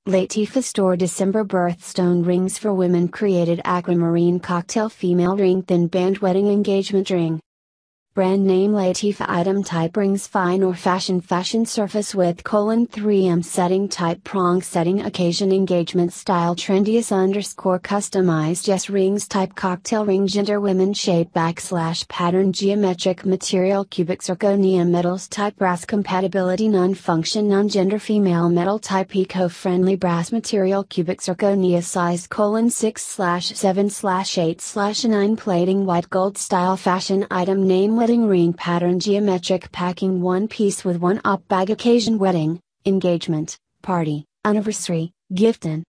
Latifah Store December Birthstone Rings for Women created aquamarine cocktail female ring thin band wedding engagement ring. Brand name Latifah item type rings fine or fashion surface width 3M setting type prong setting occasion engagement style trendiest _ customized yes rings type cocktail ring gender women shape / pattern geometric material cubic zirconia metals type brass compatibility non-function non-gender female metal type eco-friendly brass material cubic zirconia size 6/7/8/9 plating white gold style fashion item name wedding ring pattern geometric packing one piece with one up bag occasion wedding, engagement, party, anniversary, gifting,